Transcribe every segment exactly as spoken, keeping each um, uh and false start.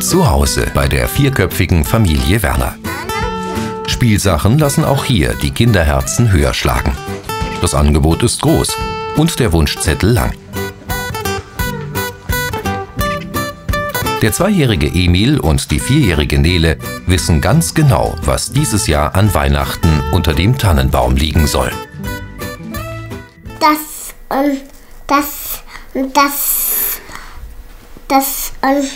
Zu Hause bei der vierköpfigen Familie Werner. Spielsachen lassen auch hier die Kinderherzen höher schlagen. Das Angebot ist groß und der Wunschzettel lang. Der zweijährige Emil und die vierjährige Nele wissen ganz genau, was dieses Jahr an Weihnachten unter dem Tannenbaum liegen soll. Das und das und das, das und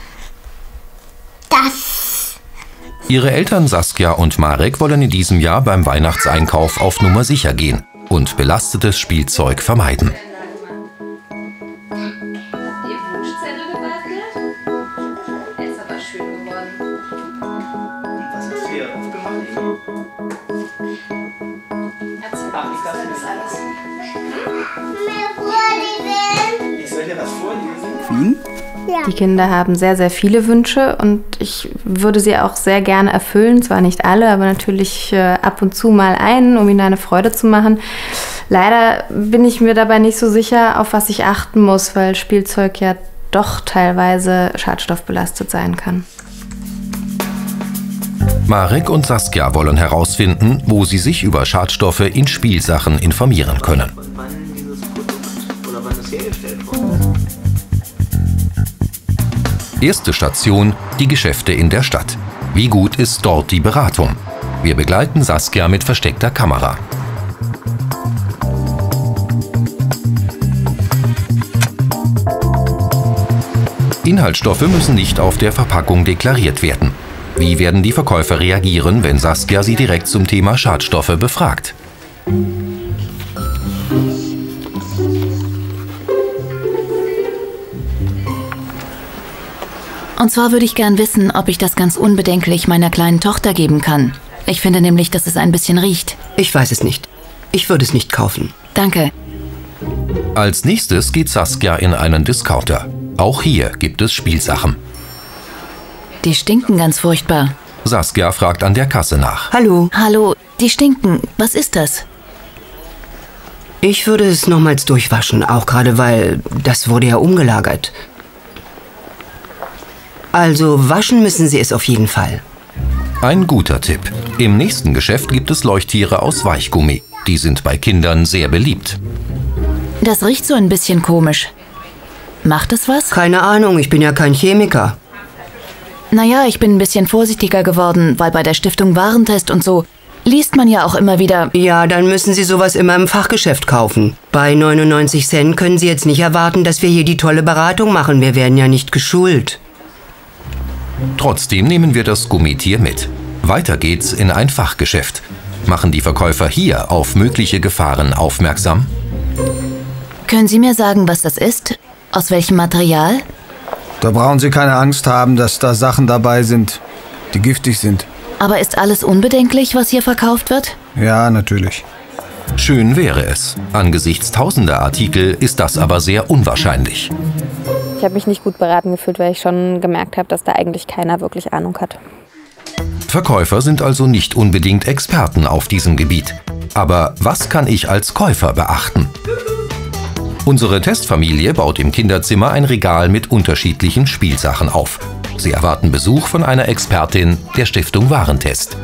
das. Ihre Eltern Saskia und Marek wollen in diesem Jahr beim Weihnachtseinkauf auf Nummer sicher gehen und belastetes Spielzeug vermeiden. Die Kinder haben sehr, sehr viele Wünsche und ich würde sie auch sehr gerne erfüllen. Zwar nicht alle, aber natürlich äh, ab und zu mal einen, um ihnen eine Freude zu machen. Leider bin ich mir dabei nicht so sicher, auf was ich achten muss, weil Spielzeug ja doch teilweise schadstoffbelastet sein kann. Marek und Saskia wollen herausfinden, wo sie sich über Schadstoffe in Spielsachen informieren können. Erste Station, die Geschäfte in der Stadt. Wie gut ist dort die Beratung? Wir begleiten Saskia mit versteckter Kamera. Inhaltsstoffe müssen nicht auf der Verpackung deklariert werden. Wie werden die Verkäufer reagieren, wenn Saskia sie direkt zum Thema Schadstoffe befragt? Und zwar würde ich gern wissen, ob ich das ganz unbedenklich meiner kleinen Tochter geben kann. Ich finde nämlich, dass es ein bisschen riecht. Ich weiß es nicht. Ich würde es nicht kaufen. Danke. Als nächstes geht Saskia in einen Discounter. Auch hier gibt es Spielsachen. Die stinken ganz furchtbar. Saskia fragt an der Kasse nach. Hallo. Hallo, die stinken. Was ist das? Ich würde es nochmals durchwaschen, auch gerade weil das wurde ja umgelagert. Also waschen müssen Sie es auf jeden Fall. Ein guter Tipp. Im nächsten Geschäft gibt es Leuchttiere aus Weichgummi. Die sind bei Kindern sehr beliebt. Das riecht so ein bisschen komisch. Macht es was? Keine Ahnung, ich bin ja kein Chemiker. Naja, ich bin ein bisschen vorsichtiger geworden, weil bei der Stiftung Warentest und so liest man ja auch immer wieder... Ja, dann müssen Sie sowas immer im Fachgeschäft kaufen. Bei neunundneunzig Cent können Sie jetzt nicht erwarten, dass wir hier die tolle Beratung machen. Wir werden ja nicht geschult. Trotzdem nehmen wir das Gummitier mit. Weiter geht's in ein Fachgeschäft. Machen die Verkäufer hier auf mögliche Gefahren aufmerksam? Können Sie mir sagen, was das ist? Aus welchem Material? Da brauchen Sie keine Angst haben, dass da Sachen dabei sind, die giftig sind. Aber ist alles unbedenklich, was hier verkauft wird? Ja, natürlich. Schön wäre es. Angesichts tausender Artikel ist das aber sehr unwahrscheinlich. Ich habe mich nicht gut beraten gefühlt, weil ich schon gemerkt habe, dass da eigentlich keiner wirklich Ahnung hat. Verkäufer sind also nicht unbedingt Experten auf diesem Gebiet. Aber was kann ich als Käufer beachten? Unsere Testfamilie baut im Kinderzimmer ein Regal mit unterschiedlichen Spielsachen auf. Sie erwarten Besuch von einer Expertin der Stiftung Warentest.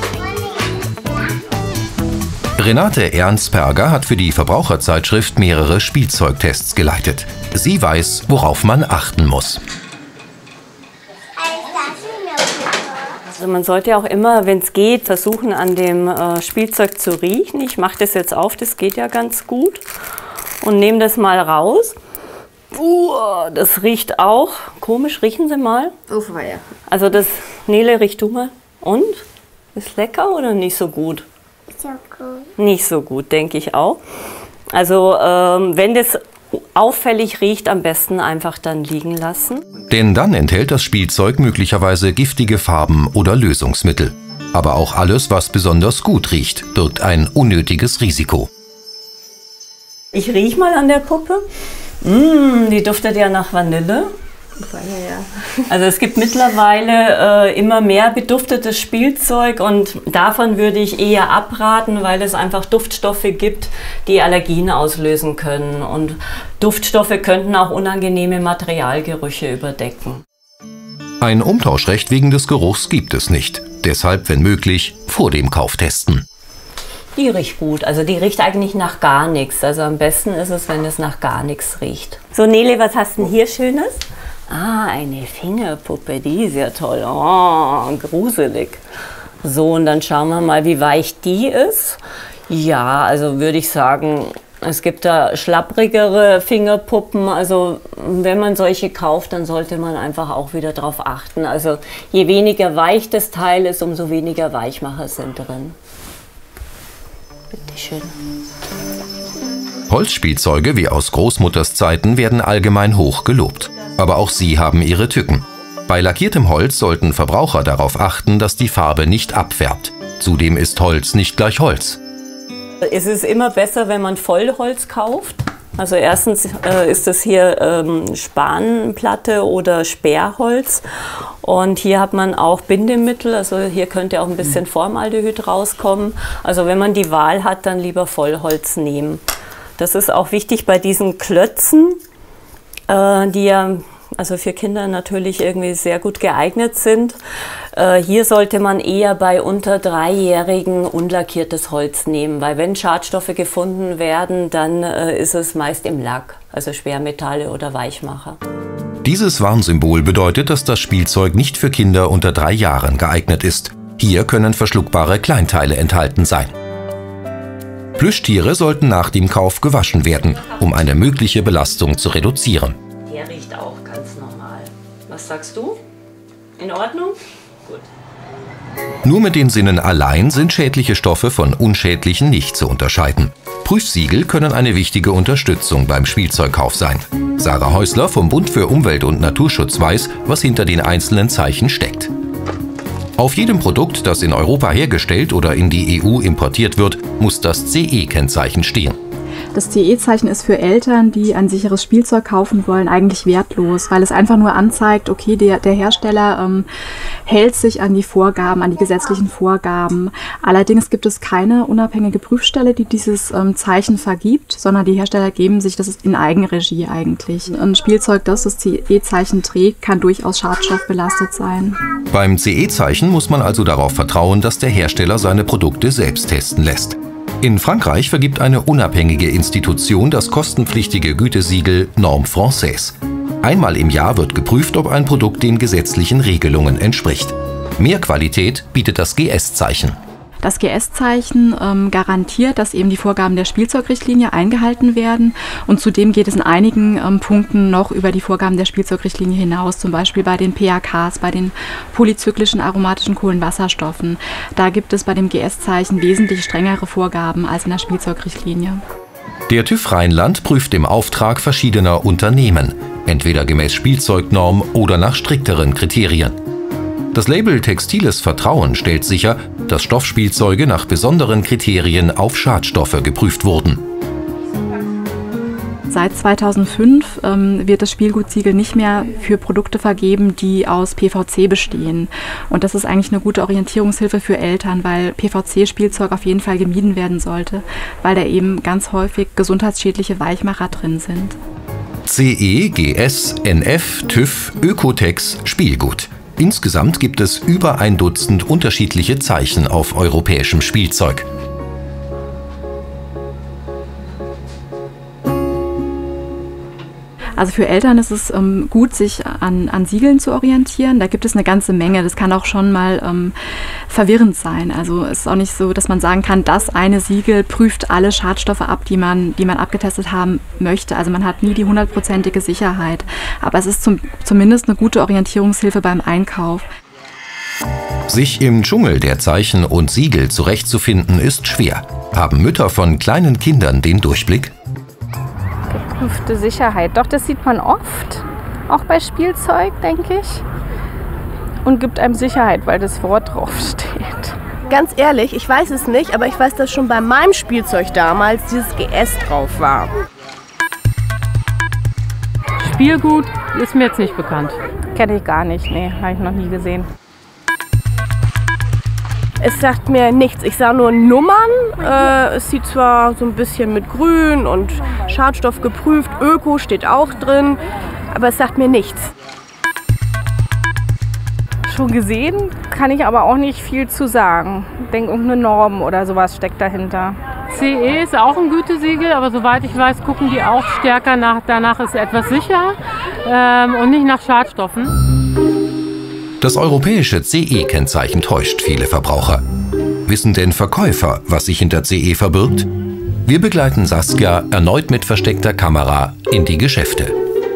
Renate Ernstberger hat für die Verbraucherzeitschrift mehrere Spielzeugtests geleitet. Sie weiß, worauf man achten muss. Also man sollte auch immer, wenn es geht, versuchen, an dem äh, Spielzeug zu riechen. Ich mache das jetzt auf, das geht ja ganz gut. Und nehme das mal raus. Uh, das riecht auch komisch. Riechen Sie mal. Uff, ja. Also das, Nele, riech du mal. Und? Ist lecker oder nicht so gut? So gut. Nicht so gut, denke ich auch. Also ähm, wenn das auffällig riecht, am besten einfach dann liegen lassen. Denn dann enthält das Spielzeug möglicherweise giftige Farben oder Lösungsmittel. Aber auch alles, was besonders gut riecht, birgt ein unnötiges Risiko. Ich riech mal an der Puppe. Mmh, die duftet ja nach Vanille. Also es gibt mittlerweile äh, immer mehr beduftetes Spielzeug und davon würde ich eher abraten, weil es einfach Duftstoffe gibt, die Allergien auslösen können. Und Duftstoffe könnten auch unangenehme Materialgerüche überdecken. Ein Umtauschrecht wegen des Geruchs gibt es nicht. Deshalb, wenn möglich, vor dem Kauf testen. Die riecht gut. Also die riecht eigentlich nach gar nichts. Also am besten ist es, wenn es nach gar nichts riecht. So, Nele, was hast du denn hier Schönes? Ah, eine Fingerpuppe, die ist ja toll. Oh, gruselig. So, und dann schauen wir mal, wie weich die ist. Ja, also würde ich sagen, es gibt da schlapprigere Fingerpuppen. Also wenn man solche kauft, dann sollte man einfach auch wieder darauf achten. Also je weniger weich das Teil ist, umso weniger Weichmacher sind drin. Bitte schön. Holzspielzeuge wie aus Großmutters Zeiten werden allgemein hoch gelobt. Aber auch sie haben ihre Tücken. Bei lackiertem Holz sollten Verbraucher darauf achten, dass die Farbe nicht abfärbt. Zudem ist Holz nicht gleich Holz. Es ist immer besser, wenn man Vollholz kauft. Also erstens äh, ist das hier ähm, Spanplatte oder Sperrholz. Und hier hat man auch Bindemittel. Also hier könnte auch ein bisschen Formaldehyd rauskommen. Also wenn man die Wahl hat, dann lieber Vollholz nehmen. Das ist auch wichtig bei diesen Klötzen, äh, die ja also für Kinder natürlich irgendwie sehr gut geeignet sind. Äh, hier sollte man eher bei unter Dreijährigen unlackiertes Holz nehmen, weil wenn Schadstoffe gefunden werden, dann äh, ist es meist im Lack, also Schwermetalle oder Weichmacher. Dieses Warnsymbol bedeutet, dass das Spielzeug nicht für Kinder unter drei Jahren geeignet ist. Hier können verschluckbare Kleinteile enthalten sein. Plüschtiere sollten nach dem Kauf gewaschen werden, um eine mögliche Belastung zu reduzieren. Der riecht auch ganz normal. Was sagst du? In Ordnung? Gut. Nur mit den Sinnen allein sind schädliche Stoffe von unschädlichen nicht zu unterscheiden. Prüfsiegel können eine wichtige Unterstützung beim Spielzeugkauf sein. Sarah Häusler vom Bund für Umwelt und Naturschutz weiß, was hinter den einzelnen Zeichen steckt. Auf jedem Produkt, das in Europa hergestellt oder in die E U importiert wird, muss das C E-Kennzeichen stehen. Das C E-Zeichen ist für Eltern, die ein sicheres Spielzeug kaufen wollen, eigentlich wertlos, weil es einfach nur anzeigt, okay, der, der Hersteller ähm, hält sich an die Vorgaben, an die gesetzlichen Vorgaben. Allerdings gibt es keine unabhängige Prüfstelle, die dieses ähm, Zeichen vergibt, sondern die Hersteller geben sich das ist in Eigenregie eigentlich. Ein Spielzeug, das das C E-Zeichen trägt, kann durchaus schadstoffbelastet sein. Beim C E-Zeichen muss man also darauf vertrauen, dass der Hersteller seine Produkte selbst testen lässt. In Frankreich vergibt eine unabhängige Institution das kostenpflichtige Gütesiegel Norme Française. Einmal im Jahr wird geprüft, ob ein Produkt den gesetzlichen Regelungen entspricht. Mehr Qualität bietet das G S-Zeichen. Das G S-Zeichen ähm, garantiert, dass eben die Vorgaben der Spielzeugrichtlinie eingehalten werden. Und zudem geht es in einigen ähm, Punkten noch über die Vorgaben der Spielzeugrichtlinie hinaus, zum Beispiel bei den P A Ks, bei den polyzyklischen aromatischen Kohlenwasserstoffen. Da gibt es bei dem G S-Zeichen wesentlich strengere Vorgaben als in der Spielzeugrichtlinie. Der TÜV Rheinland prüft im Auftrag verschiedener Unternehmen, entweder gemäß Spielzeugnorm oder nach strikteren Kriterien. Das Label Textiles Vertrauen stellt sicher, dass Stoffspielzeuge nach besonderen Kriterien auf Schadstoffe geprüft wurden. Seit zweitausendfünf ähm, wird das Spielgutsiegel nicht mehr für Produkte vergeben, die aus P V C bestehen. Und das ist eigentlich eine gute Orientierungshilfe für Eltern, weil P V C-Spielzeug auf jeden Fall gemieden werden sollte, weil da eben ganz häufig gesundheitsschädliche Weichmacher drin sind. C E, G S, N F, TÜV, Ökotex, Spielgut. Insgesamt gibt es über ein Dutzend unterschiedliche Zeichen auf europäischem Spielzeug. Also für Eltern ist es ähm, gut, sich an, an Siegeln zu orientieren. Da gibt es eine ganze Menge. Das kann auch schon mal ähm, verwirrend sein. Also es ist auch nicht so, dass man sagen kann, das eine Siegel prüft alle Schadstoffe ab, die man, die man abgetestet haben möchte. Also man hat nie die hundertprozentige Sicherheit. Aber es ist zum, zumindest eine gute Orientierungshilfe beim Einkauf. Sich im Dschungel der Zeichen und Siegel zurechtzufinden, ist schwer. Haben Mütter von kleinen Kindern den Durchblick? Geprüfte Sicherheit. Doch, das sieht man oft, auch bei Spielzeug, denke ich. Und gibt einem Sicherheit, weil das Wort draufsteht. Ganz ehrlich, ich weiß es nicht, aber ich weiß, dass schon bei meinem Spielzeug damals dieses G S drauf war. Spielgut ist mir jetzt nicht bekannt. Kenne ich gar nicht, nee, habe ich noch nie gesehen. Es sagt mir nichts. Ich sah nur Nummern. Äh, es sieht zwar so ein bisschen mit Grün und Schadstoff geprüft, Öko steht auch drin, aber es sagt mir nichts. schon gesehen, kann ich aber auch nicht viel zu sagen. Ich denke, irgendeine Norm oder sowas steckt dahinter. C E ist auch ein Gütesiegel, aber soweit ich weiß, gucken die auch stärker nach, danach ist etwas sicher ähm, und nicht nach Schadstoffen. Das europäische C E-Kennzeichen täuscht viele Verbraucher. Wissen denn Verkäufer, was sich hinter C E verbirgt? Wir begleiten Saskia erneut mit versteckter Kamera in die Geschäfte.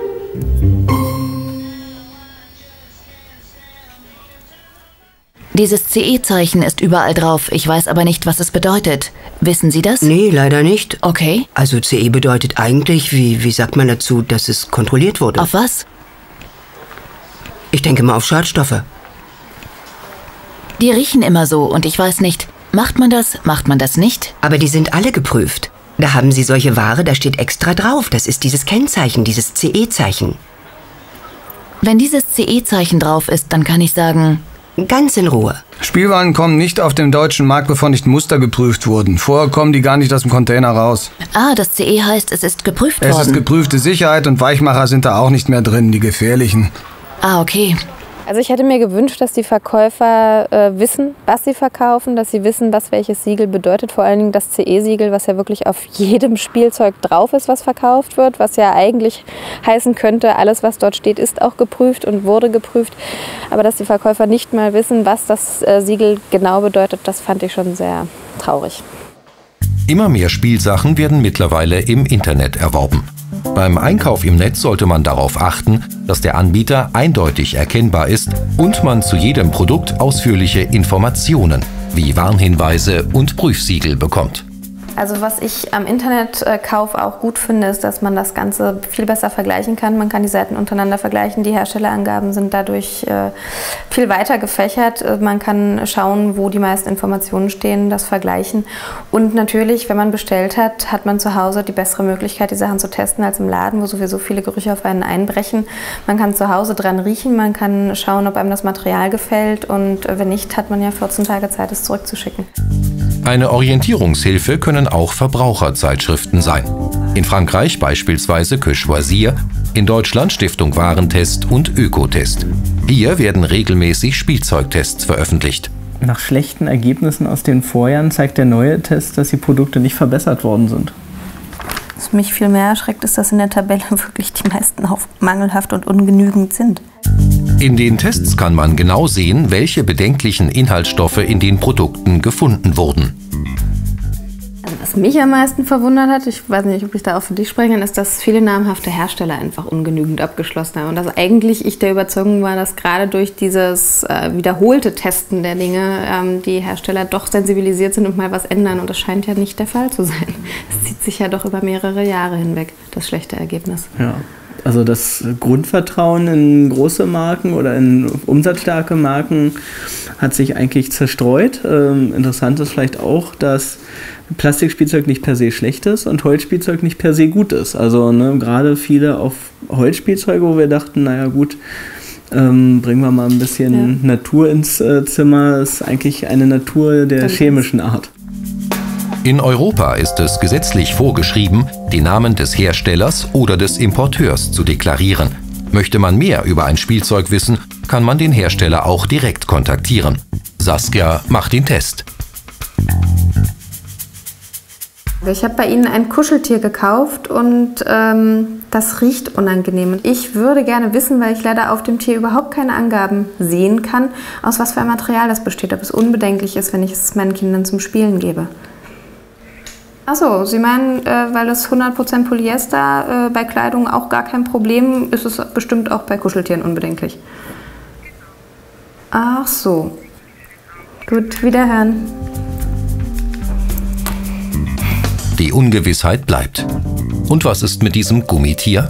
Dieses C E-Zeichen ist überall drauf. Ich weiß aber nicht, was es bedeutet. Wissen Sie das? Nee, leider nicht. Okay. Also C E bedeutet eigentlich, wie, wie sagt man dazu, dass es kontrolliert wurde? Auf was? Ich denke mal auf Schadstoffe. Die riechen immer so und ich weiß nicht, macht man das, macht man das nicht? Aber die sind alle geprüft. Da haben Sie solche Ware, da steht extra drauf. Das ist dieses Kennzeichen, dieses C E-Zeichen. Wenn dieses C E-Zeichen drauf ist, dann kann ich sagen... Ganz in Ruhe. Spielwaren kommen nicht auf den deutschen Markt, bevor nicht Muster geprüft wurden. Vorher kommen die gar nicht aus dem Container raus. Ah, das C E heißt, es ist geprüft es worden. Es ist geprüfte Sicherheit und Weichmacher sind da auch nicht mehr drin, die gefährlichen. Ah, okay. Also ich hätte mir gewünscht, dass die Verkäufer äh, wissen, was sie verkaufen, dass sie wissen, was welches Siegel bedeutet. Vor allen Dingen das C E-Siegel, was ja wirklich auf jedem Spielzeug drauf ist, was verkauft wird. Was ja eigentlich heißen könnte, alles, was dort steht, ist auch geprüft und wurde geprüft. Aber dass die Verkäufer nicht mal wissen, was das äh, Siegel genau bedeutet, das fand ich schon sehr traurig. Immer mehr Spielsachen werden mittlerweile im Internet erworben. Beim Einkauf im Netz sollte man darauf achten, dass der Anbieter eindeutig erkennbar ist und man zu jedem Produkt ausführliche Informationen wie Warnhinweise und Prüfsiegel bekommt. Also was ich am Internetkauf auch gut finde, ist, dass man das Ganze viel besser vergleichen kann. Man kann die Seiten untereinander vergleichen. Die Herstellerangaben sind dadurch äh, viel weiter gefächert. Man kann schauen, wo die meisten Informationen stehen, das vergleichen. Und natürlich, wenn man bestellt hat, hat man zu Hause die bessere Möglichkeit, die Sachen zu testen als im Laden, wo sowieso viele Gerüche auf einen einbrechen. Man kann zu Hause dran riechen, man kann schauen, ob einem das Material gefällt. Und wenn nicht, hat man ja vierzehn Tage Zeit, es zurückzuschicken. Eine Orientierungshilfe können auch Verbraucherzeitschriften sein. In Frankreich beispielsweise Que Choisir, in Deutschland Stiftung Warentest und Ökotest. Hier werden regelmäßig Spielzeugtests veröffentlicht. Nach schlechten Ergebnissen aus den Vorjahren zeigt der neue Test, dass die Produkte nicht verbessert worden sind. Was mich viel mehr erschreckt, ist, dass in der Tabelle wirklich die meisten auch mangelhaft und ungenügend sind. In den Tests kann man genau sehen, welche bedenklichen Inhaltsstoffe in den Produkten gefunden wurden. Also was mich am meisten verwundert hat, ich weiß nicht, ob ich da auch für dich sprechen kann, ist, dass viele namhafte Hersteller einfach ungenügend abgeschlossen haben. Und dass eigentlich ich der Überzeugung war, dass gerade durch dieses äh, wiederholte Testen der Dinge ähm, die Hersteller doch sensibilisiert sind und mal was ändern. Und das scheint ja nicht der Fall zu sein. Es zieht sich ja doch über mehrere Jahre hinweg, das schlechte Ergebnis. Ja. Also das Grundvertrauen in große Marken oder in umsatzstarke Marken hat sich eigentlich zerstreut. Ähm, interessant ist vielleicht auch, dass Plastikspielzeug nicht per se schlecht ist und Holzspielzeug nicht per se gut ist. Also ne, gerade viele auf Holzspielzeuge, wo wir dachten, naja gut, ähm, bringen wir mal ein bisschen ja. Natur ins äh, Zimmer, ist eigentlich eine Natur der chemischen Art. In Europa ist es gesetzlich vorgeschrieben, die Namen des Herstellers oder des Importeurs zu deklarieren. Möchte man mehr über ein Spielzeug wissen, kann man den Hersteller auch direkt kontaktieren. Saskia macht den Test. Ich habe bei Ihnen ein Kuscheltier gekauft und ähm, das riecht unangenehm. Und ich würde gerne wissen, weil ich leider auf dem Tier überhaupt keine Angaben sehen kann, aus was für ein Material das besteht, ob es unbedenklich ist, wenn ich es meinen Kindern zum Spielen gebe. Achso, Sie meinen, äh, weil es hundert Prozent Polyester äh, bei Kleidung auch gar kein Problem, ist es bestimmt auch bei Kuscheltieren unbedenklich. Ach so. Gut, wiederhören. Die Ungewissheit bleibt. Und was ist mit diesem Gummitier?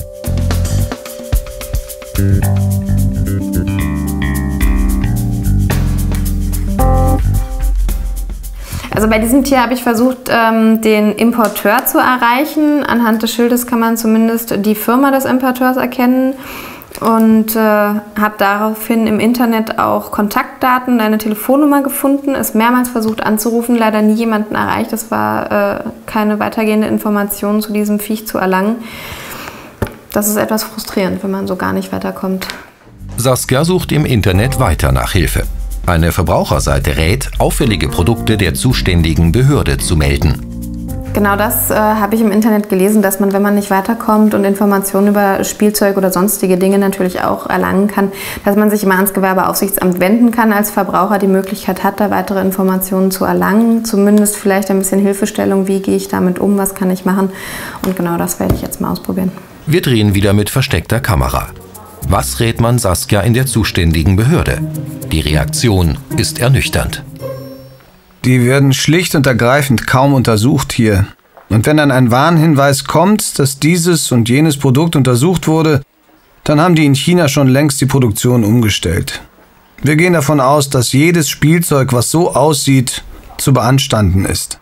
Also bei diesem Tier habe ich versucht, ähm, den Importeur zu erreichen. Anhand des Schildes kann man zumindest die Firma des Importeurs erkennen. Und äh, habe daraufhin im Internet auch Kontaktdaten, eine Telefonnummer gefunden, es mehrmals versucht anzurufen, leider nie jemanden erreicht. Es war äh, keine weitergehende Information zu diesem Viech zu erlangen. Das ist etwas frustrierend, wenn man so gar nicht weiterkommt. Saskia sucht im Internet weiter nach Hilfe. Eine Verbraucherseite rät, auffällige Produkte der zuständigen Behörde zu melden. Genau das äh, habe ich im Internet gelesen, dass man, wenn man nicht weiterkommt und Informationen über Spielzeug oder sonstige Dinge natürlich auch erlangen kann, dass man sich immer ans Gewerbeaufsichtsamt wenden kann, als Verbraucher die Möglichkeit hat, da weitere Informationen zu erlangen. Zumindest vielleicht ein bisschen Hilfestellung, wie gehe ich damit um, was kann ich machen. Und genau das werde ich jetzt mal ausprobieren. Wir drehen wieder mit versteckter Kamera. Was rät man Saskia in der zuständigen Behörde? Die Reaktion ist ernüchternd. Die werden schlicht und ergreifend kaum untersucht hier. Und wenn dann ein Warnhinweis kommt, dass dieses und jenes Produkt untersucht wurde, dann haben die in China schon längst die Produktion umgestellt. Wir gehen davon aus, dass jedes Spielzeug, was so aussieht, zu beanstanden ist.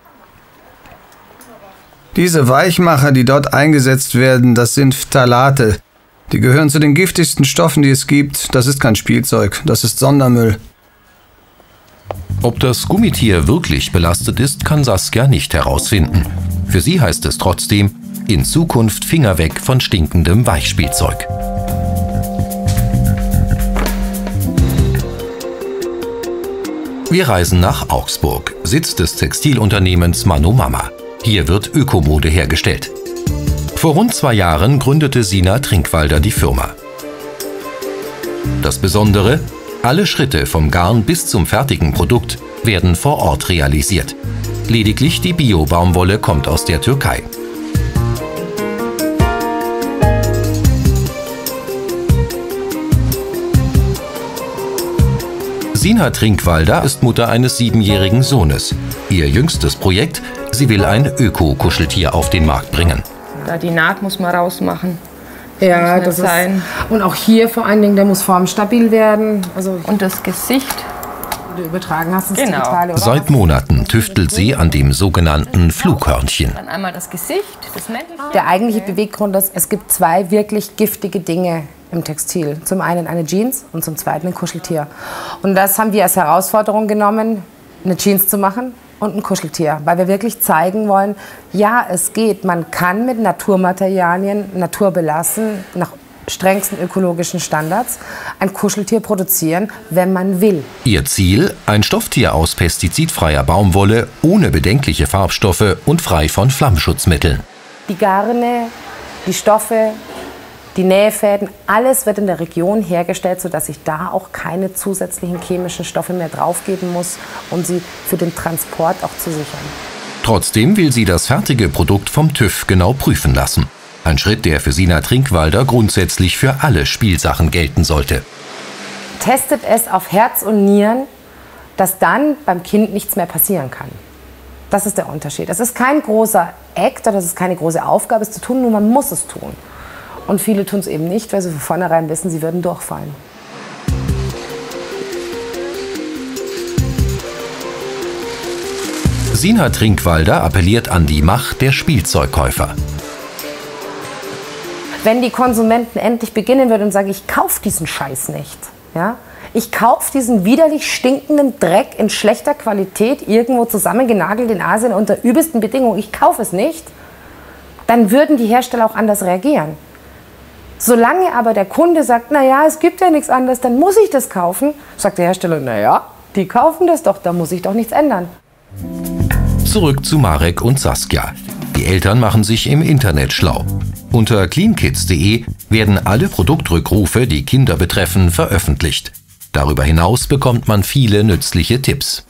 Diese Weichmacher, die dort eingesetzt werden, das sind Phthalate. Die gehören zu den giftigsten Stoffen, die es gibt. Das ist kein Spielzeug, das ist Sondermüll. Ob das Gummitier wirklich belastet ist, kann Saskia nicht herausfinden. Für sie heißt es trotzdem, in Zukunft Finger weg von stinkendem Weichspielzeug. Wir reisen nach Augsburg, Sitz des Textilunternehmens Manomama. Hier wird Ökomode hergestellt. Vor rund zwei Jahren gründete Sina Trinkwalder die Firma. Das Besondere: Alle Schritte vom Garn bis zum fertigen Produkt werden vor Ort realisiert. Lediglich die Bio-Baumwolle kommt aus der Türkei. Sina Trinkwalder ist Mutter eines siebenjährigen Sohnes. Ihr jüngstes Projekt: Sie will ein Öko-Kuscheltier auf den Markt bringen. Da die Naht muss man rausmachen. Ja, das ist, und auch hier vor allen Dingen, der muss formstabil werden. Also und das Gesicht. Du übertragen hast, das genau. Digitale, oder? Seit Monaten tüftelt sie an dem sogenannten Flughörnchen. Dann einmal das Gesicht, das Mäntelchen. Der eigentliche Beweggrund ist, es gibt zwei wirklich giftige Dinge im Textil. Zum einen eine Jeans und zum zweiten ein Kuscheltier. Und das haben wir als Herausforderung genommen, eine Jeans zu machen und ein Kuscheltier, weil wir wirklich zeigen wollen, ja, es geht. Man kann mit Naturmaterialien, Natur belassen, nach strengsten ökologischen Standards, ein Kuscheltier produzieren, wenn man will. Ihr Ziel: ein Stofftier aus pestizidfreier Baumwolle, ohne bedenkliche Farbstoffe und frei von Flammschutzmitteln. Die Garne, die Stoffe, die Nähfäden, alles wird in der Region hergestellt, sodass ich da auch keine zusätzlichen chemischen Stoffe mehr draufgeben muss, um sie für den Transport auch zu sichern. Trotzdem will sie das fertige Produkt vom TÜV genau prüfen lassen. Ein Schritt, der für Sina Trinkwalder grundsätzlich für alle Spielsachen gelten sollte. Testet es auf Herz und Nieren, dass dann beim Kind nichts mehr passieren kann. Das ist der Unterschied. Es ist kein großer Act oder es ist keine große Aufgabe, es zu tun, nur man muss es tun. Und viele tun es eben nicht, weil sie von vornherein wissen, sie würden durchfallen. Sina Trinkwalder appelliert an die Macht der Spielzeugkäufer. Wenn die Konsumenten endlich beginnen würden und sagen, ich kaufe diesen Scheiß nicht, ja? Ich kaufe diesen widerlich stinkenden Dreck in schlechter Qualität, irgendwo zusammengenagelt in Asien unter übelsten Bedingungen, ich kaufe es nicht, dann würden die Hersteller auch anders reagieren. Solange aber der Kunde sagt, naja, es gibt ja nichts anderes, dann muss ich das kaufen, sagt der Hersteller, naja, die kaufen das doch, da muss ich doch nichts ändern. Zurück zu Marek und Saskia. Die Eltern machen sich im Internet schlau. Unter cleankids punkt de werden alle Produktrückrufe, die Kinder betreffen, veröffentlicht. Darüber hinaus bekommt man viele nützliche Tipps.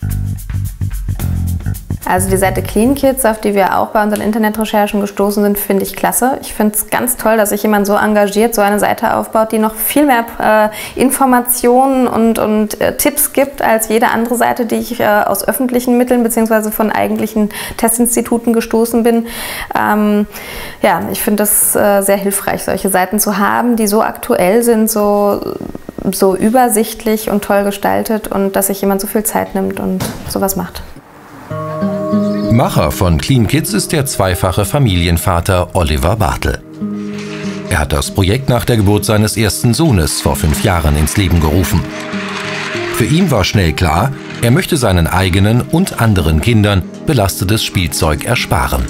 Also die Seite CleanKids, auf die wir auch bei unseren Internetrecherchen gestoßen sind, finde ich klasse. Ich finde es ganz toll, dass sich jemand so engagiert, so eine Seite aufbaut, die noch viel mehr äh, Informationen und, und äh, Tipps gibt als jede andere Seite, die ich äh, aus öffentlichen Mitteln bzw. von eigentlichen Testinstituten gestoßen bin. Ähm, ja, ich finde es äh, sehr hilfreich, solche Seiten zu haben, die so aktuell sind, so, so übersichtlich und toll gestaltet und dass sich jemand so viel Zeit nimmt und sowas macht. Macher von CleanKids ist der zweifache Familienvater Oliver Bartel. Er hat das Projekt nach der Geburt seines ersten Sohnes vor fünf Jahren ins Leben gerufen. Für ihn war schnell klar, er möchte seinen eigenen und anderen Kindern belastetes Spielzeug ersparen.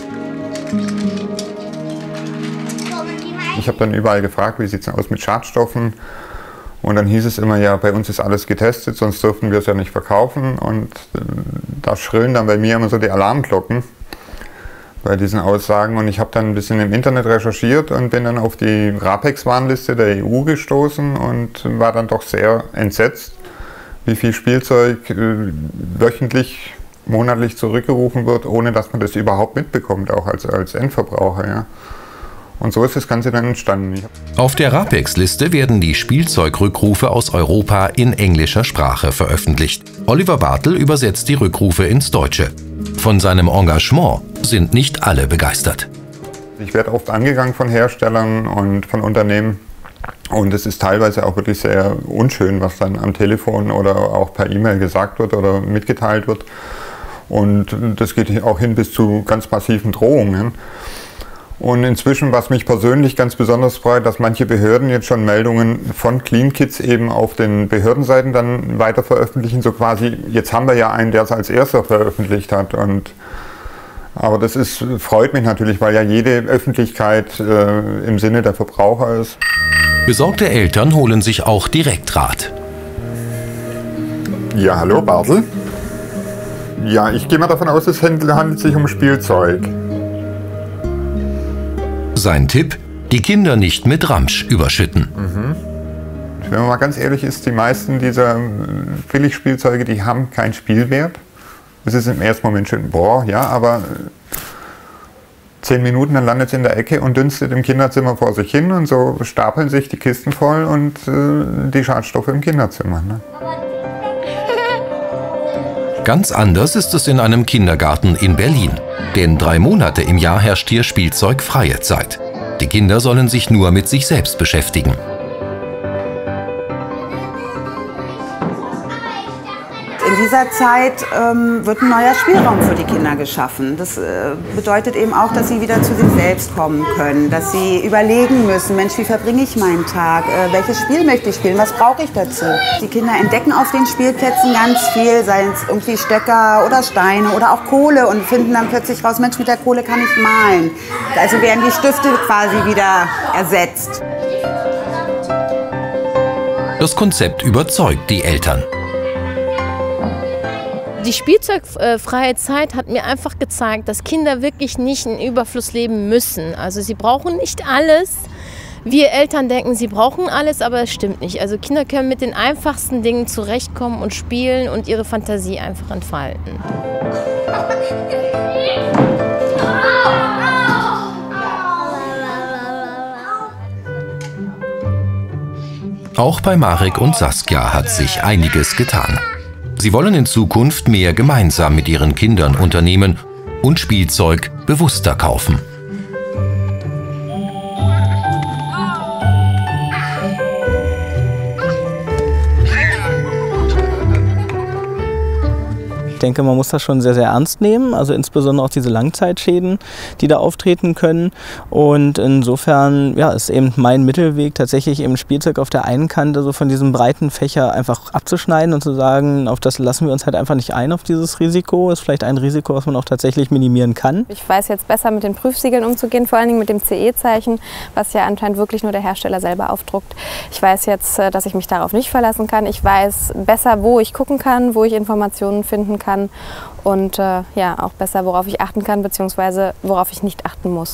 Ich habe dann überall gefragt, wie sieht es aus mit Schadstoffen. Und dann hieß es immer, ja, bei uns ist alles getestet, sonst dürften wir es ja nicht verkaufen. Und da schrillen dann bei mir immer so die Alarmglocken bei diesen Aussagen. Und ich habe dann ein bisschen im Internet recherchiert und bin dann auf die RAPEX-Warnliste der E U gestoßen und war dann doch sehr entsetzt, wie viel Spielzeug äh, wöchentlich, monatlich zurückgerufen wird, ohne dass man das überhaupt mitbekommt, auch als, als Endverbraucher. Ja. Und so ist das Ganze dann entstanden. Auf der RAPEX-Liste werden die Spielzeugrückrufe aus Europa in englischer Sprache veröffentlicht. Oliver Bartel übersetzt die Rückrufe ins Deutsche. Von seinem Engagement sind nicht alle begeistert. Ich werde oft angegangen von Herstellern und von Unternehmen. Und es ist teilweise auch wirklich sehr unschön, was dann am Telefon oder auch per E-Mail gesagt wird oder mitgeteilt wird. Und das geht auch hin bis zu ganz massiven Drohungen. Und inzwischen, was mich persönlich ganz besonders freut, dass manche Behörden jetzt schon Meldungen von Clean Kids eben auf den Behördenseiten dann weiter veröffentlichen. So quasi, jetzt haben wir ja einen, der es als erster veröffentlicht hat. Und, aber das ist, freut mich natürlich, weil ja jede Öffentlichkeit äh, im Sinne der Verbraucher ist. Besorgte Eltern holen sich auch direkt Rat. Ja, hallo Bartel. Ja, ich gehe mal davon aus, es handelt sich um Spielzeug. Sein Tipp, die Kinder nicht mit Ramsch überschütten. Mhm. Wenn man mal ganz ehrlich ist, die meisten dieser Billigspielzeuge, die haben keinen Spielwert. Es ist im ersten Moment schön, boah, ja, aber zehn Minuten, dann landet es in der Ecke und dünstet im Kinderzimmer vor sich hin und so stapeln sich die Kisten voll und äh, die Schadstoffe im Kinderzimmer. Ne? Ganz anders ist es in einem Kindergarten in Berlin. Denn drei Monate im Jahr herrscht hier spielzeugfreie Zeit. Die Kinder sollen sich nur mit sich selbst beschäftigen. In dieser Zeit ähm, wird ein neuer Spielraum für die Kinder geschaffen. Das äh, bedeutet eben auch, dass sie wieder zu sich selbst kommen können, dass sie überlegen müssen, Mensch, wie verbringe ich meinen Tag, äh, welches Spiel möchte ich spielen, was brauche ich dazu. Die Kinder entdecken auf den Spielplätzen ganz viel, seien es irgendwie Stöcker oder Steine oder auch Kohle und finden dann plötzlich raus, Mensch, mit der Kohle kann ich malen. Also werden die Stifte quasi wieder ersetzt. Das Konzept überzeugt die Eltern. Die spielzeugfreie Zeit hat mir einfach gezeigt, dass Kinder wirklich nicht in Überfluss leben müssen. Also sie brauchen nicht alles. Wir Eltern denken, sie brauchen alles, aber es stimmt nicht. Also Kinder können mit den einfachsten Dingen zurechtkommen und spielen und ihre Fantasie einfach entfalten. Auch bei Marek und Saskia hat sich einiges getan. Sie wollen in Zukunft mehr gemeinsam mit ihren Kindern unternehmen und Spielzeug bewusster kaufen. Ich denke, man muss das schon sehr, sehr ernst nehmen, also insbesondere auch diese Langzeitschäden, die da auftreten können. Und insofern ja, ist eben mein Mittelweg, tatsächlich eben Spielzeug auf der einen Kante so von diesem breiten Fächer einfach abzuschneiden und zu sagen, auf das lassen wir uns halt einfach nicht ein, auf dieses Risiko. Das ist vielleicht ein Risiko, was man auch tatsächlich minimieren kann. Ich weiß jetzt besser, mit den Prüfsiegeln umzugehen, vor allen Dingen mit dem C E-Zeichen, was ja anscheinend wirklich nur der Hersteller selber aufdruckt. Ich weiß jetzt, dass ich mich darauf nicht verlassen kann. Ich weiß besser, wo ich gucken kann, wo ich Informationen finden kann. Und äh, ja, auch besser, worauf ich achten kann, beziehungsweise worauf ich nicht achten muss.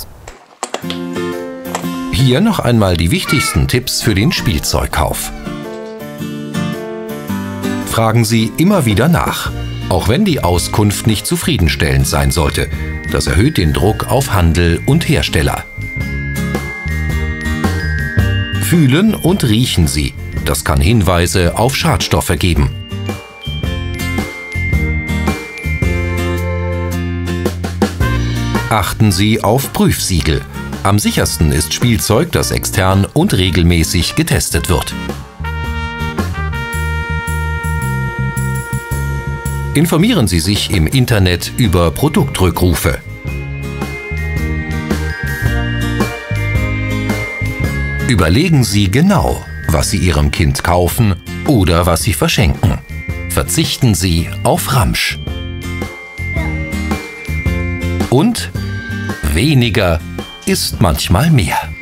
Hier noch einmal die wichtigsten Tipps für den Spielzeugkauf. Fragen Sie immer wieder nach, auch wenn die Auskunft nicht zufriedenstellend sein sollte. Das erhöht den Druck auf Handel und Hersteller. Fühlen und riechen Sie. Das kann Hinweise auf Schadstoffe geben. Achten Sie auf Prüfsiegel. Am sichersten ist Spielzeug, das extern und regelmäßig getestet wird. Informieren Sie sich im Internet über Produktrückrufe. Überlegen Sie genau, was Sie Ihrem Kind kaufen oder was Sie verschenken. Verzichten Sie auf Ramsch. Und weniger ist manchmal mehr.